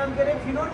नाम के रे फिनोट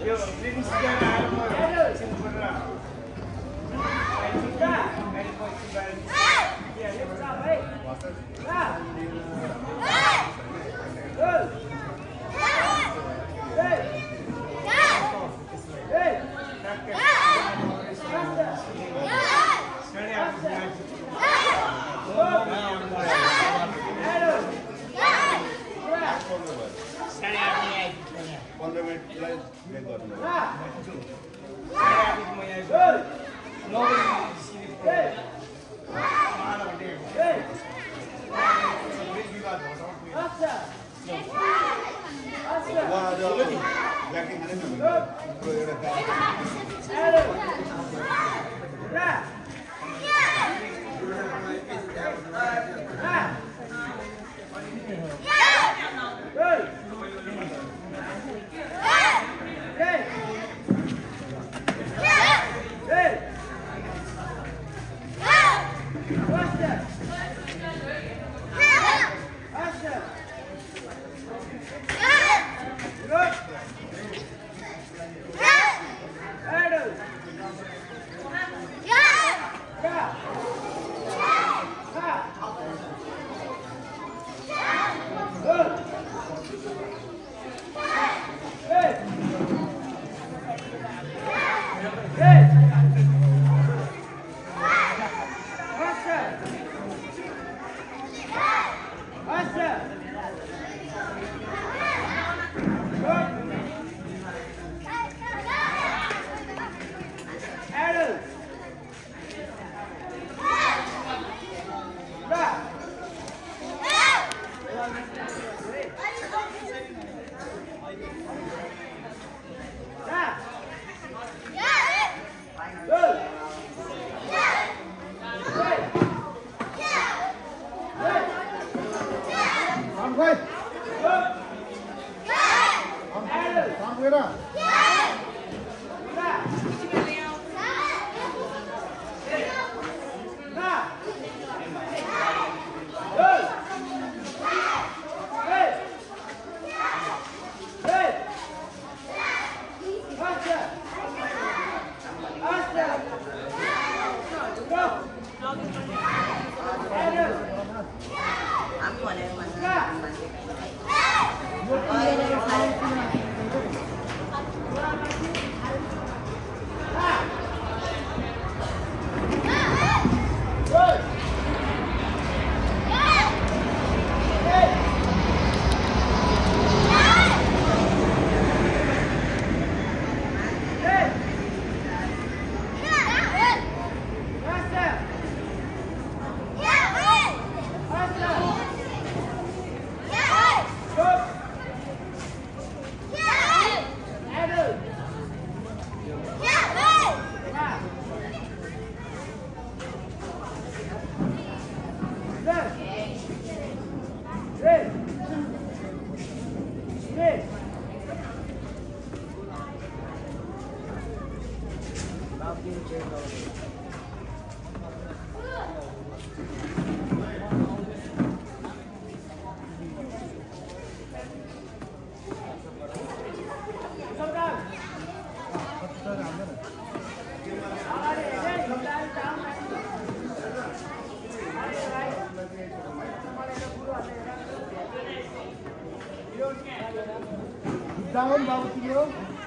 डाउन बाबु तिम्रो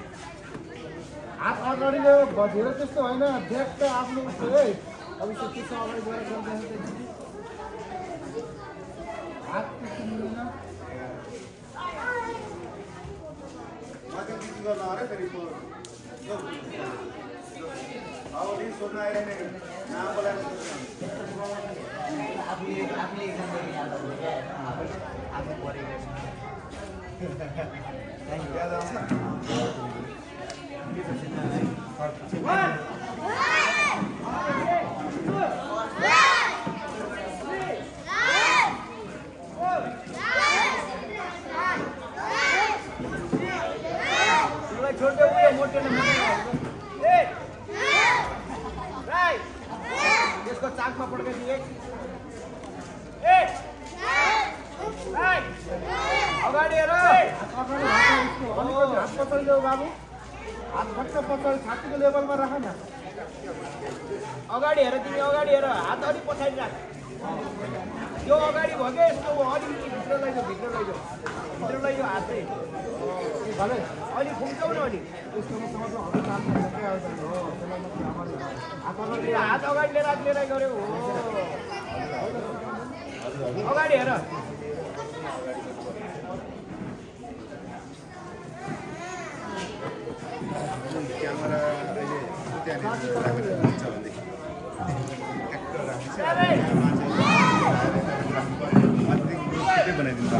हात अगाडि ल्यायो धेरै त्यस्तो होइन ब्याक त आफ्नो है अब त्यस्तो अगाडि गएर गर्दैन हात त्यस्तो मिल्दैन माथि बिच गर्न अरे फेरि अब दिन सोध्न आइरहेको नाम बोलाएर आफूले एक्जाम गर्ने याद आउँछ क्या आफू पढेको याद आउँछ छोटे हुए मोटे यसको चाकमा पड्काइदिए अगाडि हेर हात पछाडि जाऊ बाबु हात फट्ट पछाडि छातीको लेभलमा राख न अगाडि हेर तिमी अगाडि हेर हात अलिक पछाडि राख यो अगाडि भयो क्या यस्तो अलिकति भित्र लैजाऊ भित्र लैजाऊ हात चाहिँ भले अलिक खुम्चाउ न अलिक यस्तोमा समस्या हल्का चाल्छ के आउँछ हो त्यसलाई मात्रै हाम्रो हात अगाडि लिएर गऱ्यो हो अगाडि हेर क्यामेरा अहिले त्यहाँनिर राखेर हुन्छ भनेदेखि ठ्याक्क राख्छ मान्छे बनाइदिनु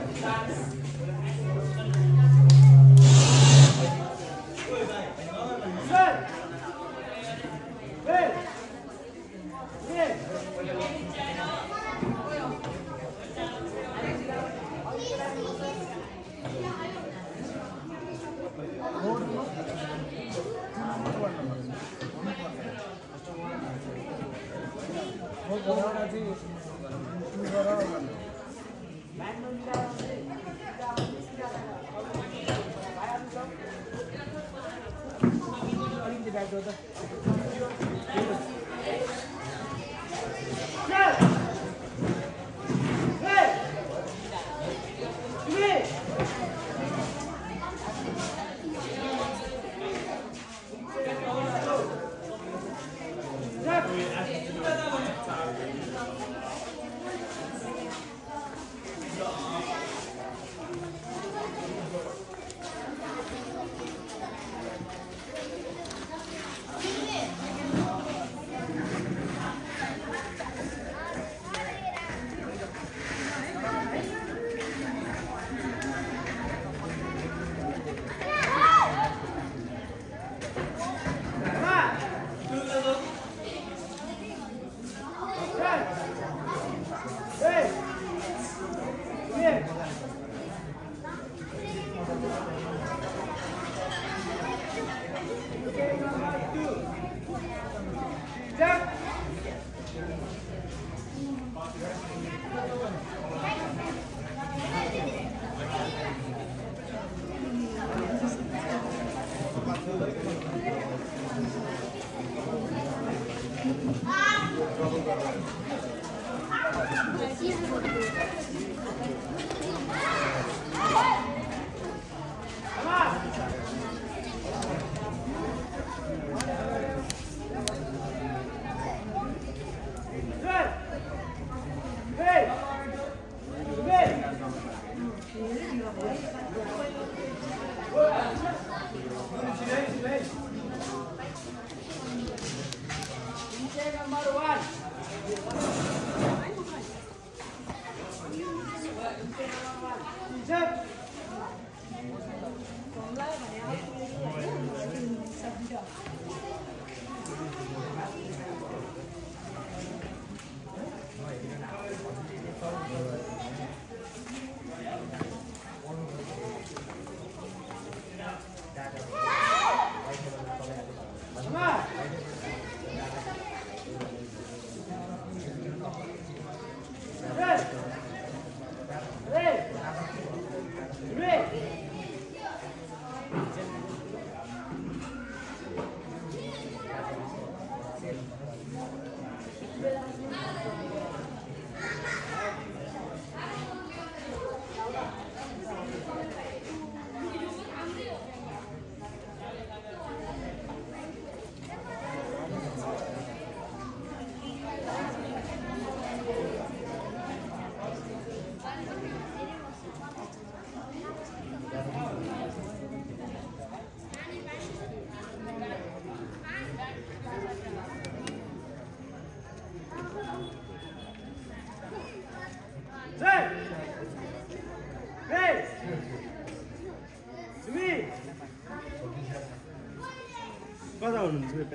कता हुनुहुन्छ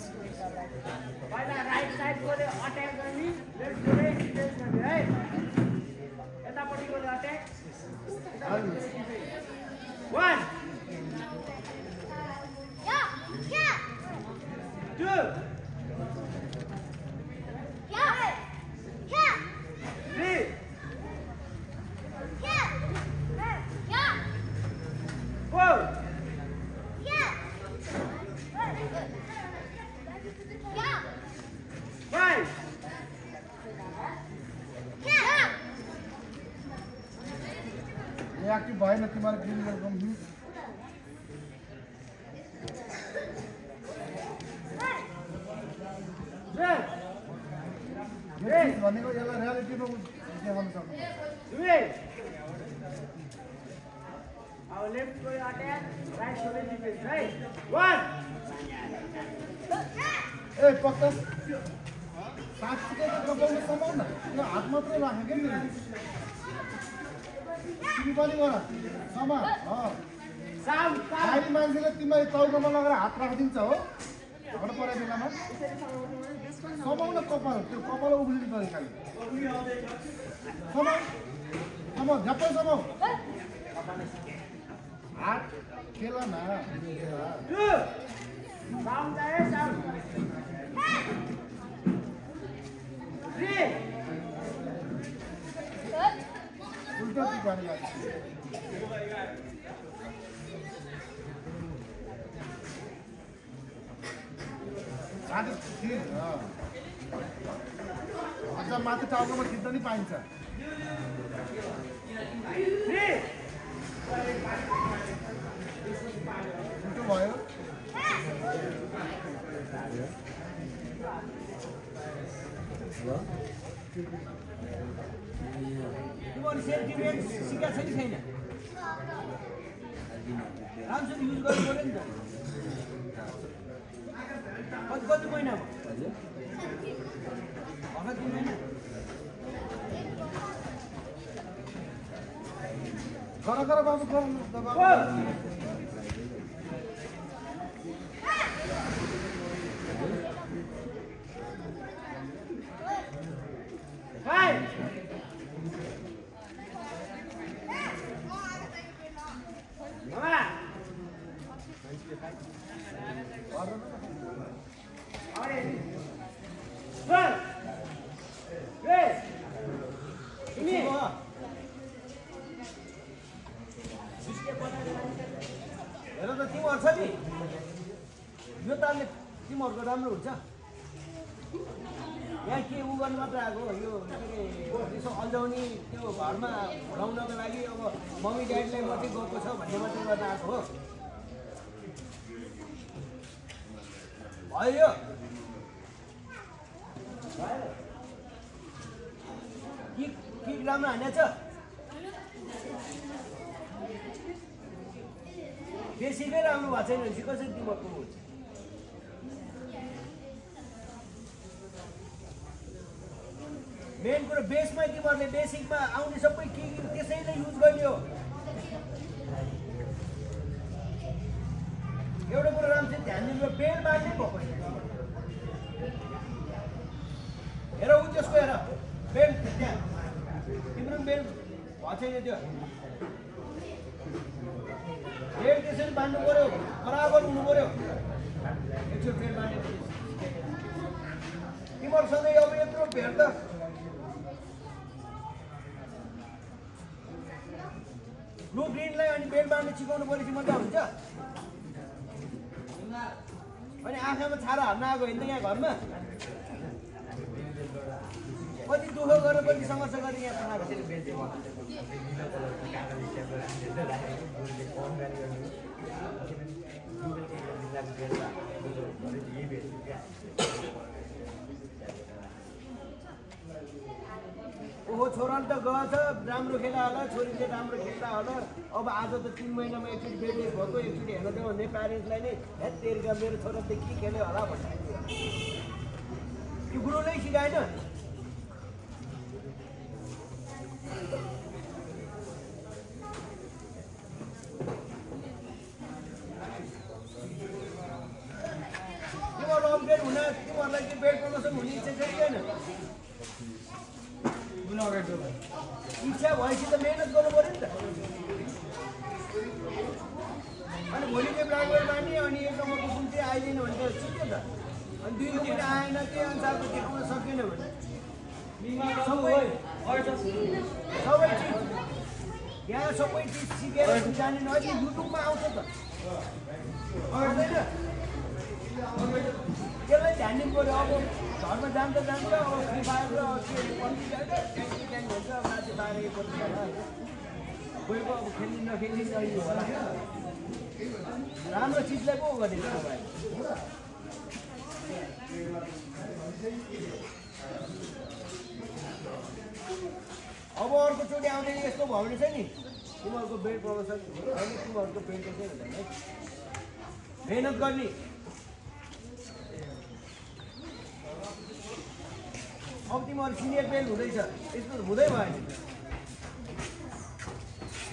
पहिला राइट साइडकोले अट्याक गर्ने लेफ्टकोले डिफेन्स गर्ने है यतापट्टिकोले अट्याक 1 2 एक्टिभ भएन तिम्रो ग्रिन गर्नु भनेको यसलाई रियालिटीमा देखाउन सक्नु अब लेफ्ट को अट्याक राइट को डिफेन्स है 1 ए पक्का साथीले त कपाउन समाउन न हात मात्र राखेको नि तिमी पनि गर समा बाहिरी मान्छेले तिमीलाई टाउकोमा लगेर हात राखिदिन्छ हो घट परे बेलामा समाउन कपाल त्यो कपाल उब्लिने तरिकाले समाउ झ्याप्पै समाउ हात खेल न उल्टा गाडी लाग्छ अझ माथि टाउकोमा खिच्न नि पाइन्छ उल्टो भयो सेन्टिमेन्ट सिकेको छ कि छैन राम्रोसँग युज गर्नु पऱ्यो नि त कति महिना भयो भर्खर 3 महिना गर बाबु हेर त तिमीहरू छ नि यो तालले तिमीहरूको राम्रो हुन्छ यहाँ के उ गर्नु मात्र आएको यो के अरे यसो अल्झाउने त्यो घरमा भुलाउनको लागि अब मम्मी ड्याडीलाई मात्रै गएको छ भन्ने मात्रै गर्न आएको हो भयो किक राम्रो हानेछ बेसीकै राम्रो भएको छैन भने चाहिँ कसरी तिमीहरूको हुन्छ मेन कुरो बेसमै तिमीहरूले बेसिकमा आउने सबै किक त्यसैले युज गर्ने हो एउटा कुरो राम्रो चाहिँ ध्यान दिनु बेल्ट बाँड्नै भएको हेर ऊ त्यसको हेर बेल्ट त्यहाँ तिम्रो पनि बेल्ट भएको छैन त्यो बेल्ट त्यसरी बाँध्नु पऱ्यो बराबर हुनु पऱ्यो एकचोटि बेल्ट बाँध्यो तिमीहरू सधैँ अब यत्रो भेट त ब्लू ग्रिनलाई अनि बेल्ट बाँड्नु सिकाउनु परेपछि मजा हुन्छ अनि आँखामा छारा हाल्न आएको होइन यहाँ घरमा कति दुःख गरेर पनि सङ्घर्ष गरेर यहाँ पठाएको ओहो छोराले त गएछ राम्रो खेला होला छोरीले राम्रो खेल्दा होला अब आज त 3 महिनामा एकचोटि बेबी भएको एकचोटि हेर्न दियो भने प्यारेन्ट्सलाई नै हेत तेरिका मेरो छोराले के खेल्यो होला भन्ने त्यो गुरुले सिकाएन तिमीहरू अपडेट हुन तिमीहरूलाई त्यो बेड प्रमोसन हुने इच्छा चाहिँ छैन इच्छा भएपछि त मेहनत गर्नु पऱ्यो नि त अनि भोलि चाहिँ ब्ल्याक बेल्ट बानी अनि 1 नम्बरको कुन चाहिँ आइदिएन भने त सिक्यो त अनि 2 को पनि आएन त्यही अनुसारको देखाउन सकेन भने सबै चिज यहाँ सबै चिज सिकेर जाने अहिले युट्युबमा आउँछ त आउँदैन त्यसलाई ध्यान दिनु पऱ्यो अब घरमा जान्छ अब फ्री फायर र ट्याङ हुन्छ माथि बाह्र पर्छ गएको अब खेल्ने नखेल्ने अहिले होला राम्रो चिजलाई पो गरिदिन्छ अब अर्कोचोटि आउँदैन यस्तो भयो भने चाहिँ नि तिमीहरूको बेल्ट प्रमोसन होइन तिमीहरूको बेल्ट चाहिँ हुँदैन है मेहनत गर्ने अब तिमीहरू सिनियर बेल्ट हुँदैछ यस्तो हुँदै भएन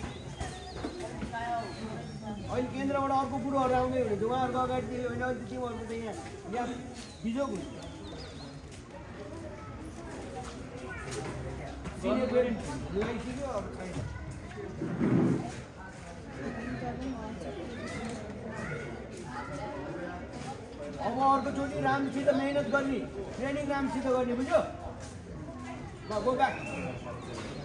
अहिले केन्द्रबाट अर्को कुरोहरू आउँदै हुनुहुन्छ उहाँहरूको अगाडि होइन अहिले तिमीहरूको त यहाँ बिजोग हुन्छ सिनियर पेरेन्ट ल्याइसक्यो अब छैन अब अर्कोचोटि राम्रोसित मेहनत गर्ने ट्रेनिङ राम्रोसित गर्ने बुझ्यो गो ब्याक